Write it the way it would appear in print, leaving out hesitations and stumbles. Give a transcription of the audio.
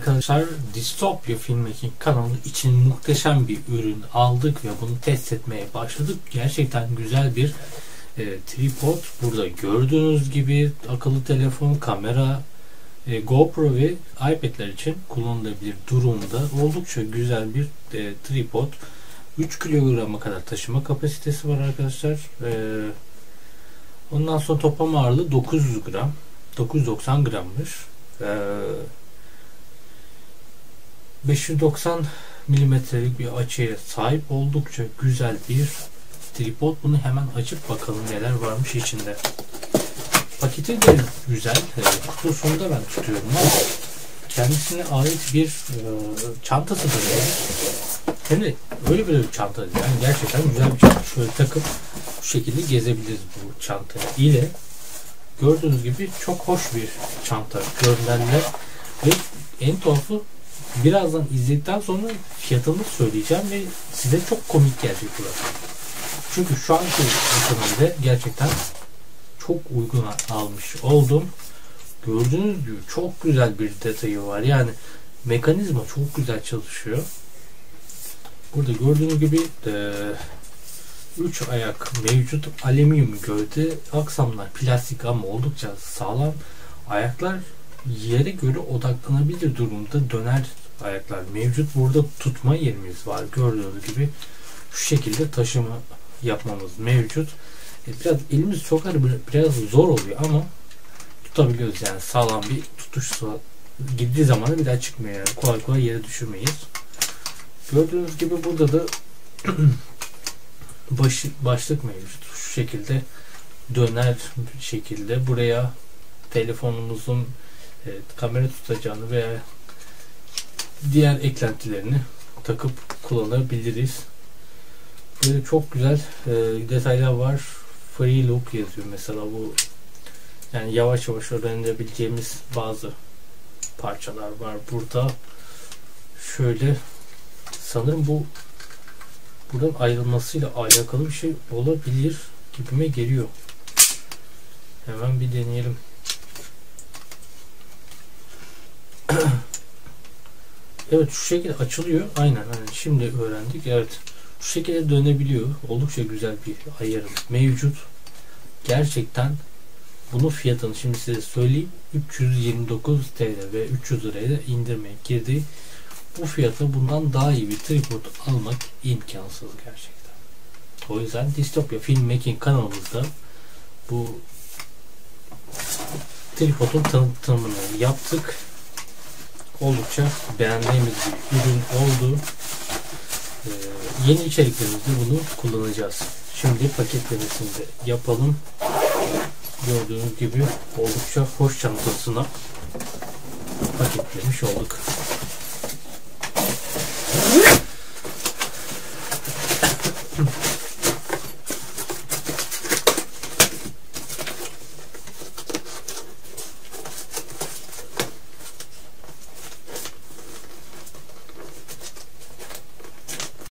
arkadaşlar, Distopya Filmmaking kanalı için muhteşem bir ürün aldık ve bunu test etmeye başladık. Gerçekten güzel bir tripod. Burada gördüğünüz gibi akıllı telefon, kamera, GoPro ve iPad'ler için kullanılabilir durumda. Oldukça güzel bir tripod. 3 kilograma kadar taşıma kapasitesi var arkadaşlar. Ondan sonra toplam ağırlığı 900 gram. 990 grammış. 590 milimetrelik bir açıya sahip oldukça güzel bir tripod. Bunu hemen açıp bakalım neler varmış içinde. Paketi de güzel. Kutusunu da ben tutuyorum ama kendisine ait bir çantası da var. Hem de öyle bir çanta, yani gerçekten güzel bir çanta. Şöyle takıp bu şekilde gezebiliriz bu çanta ile. Gördüğünüz gibi çok hoş bir çanta görünenler ve en tuhafı, birazdan izledikten sonra fiyatını söyleyeceğim ve size çok komik gelecek burası. Çünkü şu anki ekonomide gerçekten çok uygun almış oldum. Gördüğünüz gibi çok güzel bir detayı var. Yani mekanizma çok güzel çalışıyor. Burada gördüğünüz gibi 3 ayak mevcut, alüminyum gövde, aksamlar plastik ama oldukça sağlam. Ayaklar yere göre odaklanabilir durumda döner ayaklar mevcut. Burada tutma yerimiz var. Gördüğünüz gibi şu şekilde taşıma yapmamız mevcut. Biraz elimiz sokar, biraz zor oluyor ama tutabiliyoruz. Yani sağlam bir tutuş, gittiği zaman da bir daha çıkmıyor. Yani kolay kolay yere düşürmeyiz. Gördüğünüz gibi burada da başlık mevcut. Şu şekilde döner şekilde buraya telefonumuzun kamera tutacağını veya diğer eklentilerini takıp kullanabiliriz. Böyle çok güzel detaylar var. Free look yazıyor mesela, bu yani yavaş yavaş öğrenebileceğimiz bazı parçalar var burada. Şöyle, sanırım bu buradan ayrılmasıyla alakalı bir şey olabilir gibime geliyor. Hemen bir deneyelim. Evet, şu şekilde açılıyor. Aynen şimdi öğrendik. Evet, şu şekilde dönebiliyor. Oldukça güzel bir ayarı mevcut. Gerçekten bunun fiyatını şimdi size söyleyeyim. 329 TL ve 300 liraya da indirmeye girdi. Bu fiyata bundan daha iyi bir tripod almak imkansız gerçekten. O yüzden Distopya Filmmaking kanalımızda bu tripodun tanıtımını yaptık. Oldukça beğendiğimiz bir ürün oldu. Yeni içeriklerimizde bunu kullanacağız. Şimdi paketlemesini de yapalım. Gördüğünüz gibi oldukça hoş çantasına paketlemiş olduk.